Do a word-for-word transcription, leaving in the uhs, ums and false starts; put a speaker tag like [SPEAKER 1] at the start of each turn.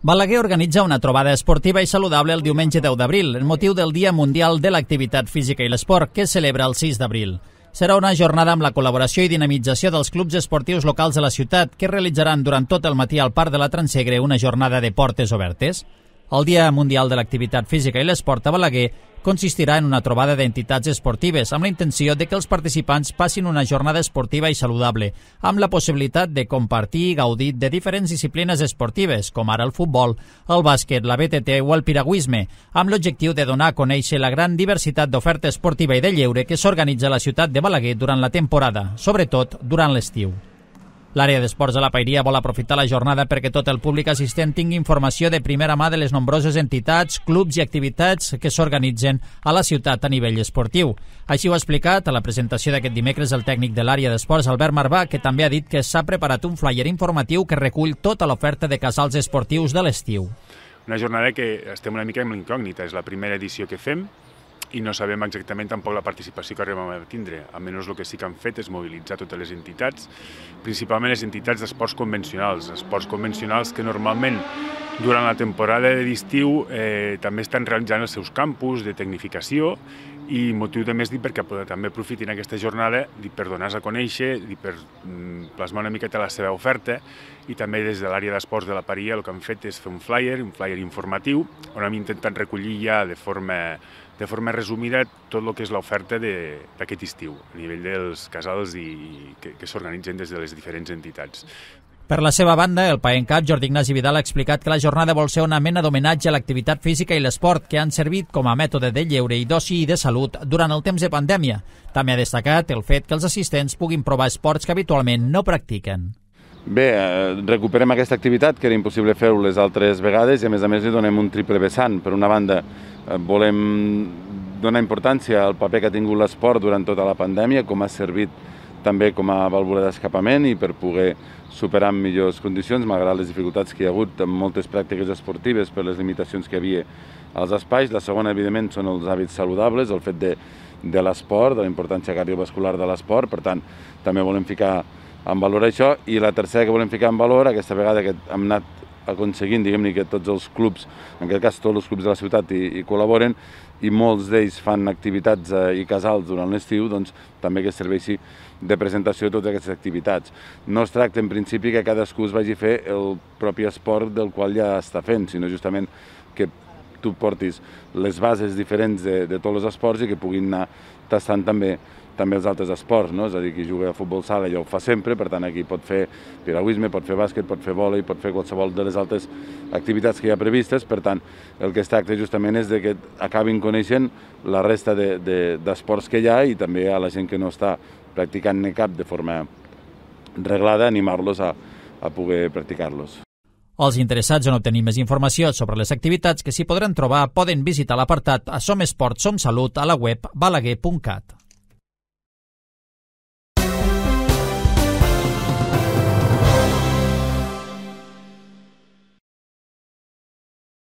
[SPEAKER 1] Balaguer organitza una trobada esportiva i saludable el diumenge deu d'abril, en motiu del Dia Mundial de l'Activitat Física i l'Esport, que es celebra el sis d'abril. Serà una jornada amb la col·laboració i dinamització dels clubs esportius locals de la ciutat, que realitzaran durant tot el matí al Parc de la Transegre una jornada de portes obertes. El Dia Mundial de l'Activitat Física i l'Esport a Balaguer consistirà en una trobada d'entitats esportives amb la intenció de que els participants passin una jornada esportiva i saludable, amb la possibilitat de compartir i gaudir de diferents disciplines esportives, com ara el futbol, el bàsquet, la B T T o el piragüisme, amb l'objectiu de donar a conèixer la gran diversitat d'oferta esportiva i de lleure que s'organitza a la ciutat de Balaguer durant la temporada, sobretot durant l'estiu. L'àrea d'esports de la Pairia vol aprofitar la jornada perquè tot el públic assistent tingui informació de primera mà de les nombroses entitats, clubs i activitats que s'organitzen a la ciutat a nivell esportiu. Així ho ha explicat a la presentació d'aquest dimecres el tècnic de l'àrea d'esports, Albert Marbà, que també ha dit que s'ha preparat un flyer informatiu que recull tota l'oferta de casals esportius de l'estiu.
[SPEAKER 2] Una jornada que estem una mica amb l'incògnita, és la primera edició que fem, i no sabem exactament tampoc la participació que arribem a tindre. Almenys el que sí que han fet és mobilitzar totes les entitats, principalment les entitats d'esports convencionals, esports convencionals que normalment durant la temporada d'estiu eh, també estan realitzant els seus campus de tecnificació, i motiu de més dir perquè també aprofitin aquesta jornada per donar-se a conèixer, per plasmar una miqueta la seva oferta, i també des de l'àrea d'esports de la Paria el que han fet és fer un flyer, un flyer informatiu, on hem intentat recollir ja de forma de forma resumida tot el que és l'oferta d'aquest estiu, a nivell dels casals i que, que s'organitzen des de les diferents entitats.
[SPEAKER 1] Per la seva banda, el PAENCAP, Jordi Ignasi Vidal, ha explicat que la jornada vol ser una mena d'homenatge a l'activitat física i l'esport que han servit com a mètode de lleure i d'oci i de salut durant el temps de pandèmia. També ha destacat el fet que els assistents puguin provar esports que habitualment no practiquen.
[SPEAKER 3] Bé, recuperem aquesta activitat que era impossible fer-ho les altres vegades i a més a més li donem un triple vessant. Per una banda, volem donar importància al paper que ha tingut l'esport durant tota la pandèmia, com ha servit també com a vàlvula d'escapament i per poder superar en millors condicions, malgrat les dificultats que hi ha hagut en moltes pràctiques esportives per les limitacions que hi havia als espais. La segona, evidentment, són els hàbits saludables, el fet de, de l'esport, de la importància cardiovascular de l'esport, per tant, també volem ficar en valor això, i la tercera que volem ficar en valor, aquesta vegada que hem anat aconseguint, diguem-ne, que tots els clubs, en aquest cas tots els clubs de la ciutat hi, hi col·laboren, i molts d'ells fan activitats eh, i casals durant l'estiu, doncs també que serveixi de presentació de totes aquestes activitats. No es tracta en principi que cadascú es vagi a fer el propi esport del qual ja està fent, sinó justament que tu portis les bases diferents de, de tots els esports i que puguin anar tastant també també els altres esports, no? És a dir, qui juga a futbol sala ja ho fa sempre, per tant aquí pot fer piragüisme, pot fer bàsquet, pot fer vòlei, pot fer qualsevol de les altres activitats que hi ha previstes, per tant el que es tracta justament és de que acabin coneixent la resta d'esports que hi ha i també a la gent que no està practicant-ne cap de forma reglada, animar-los a, a poder practicar-los.
[SPEAKER 1] Els interessats en obtenir més informació sobre les activitats que s'hi podran trobar poden visitar l'apartat Som Esport, Som Salut a la web balaguer punt cat.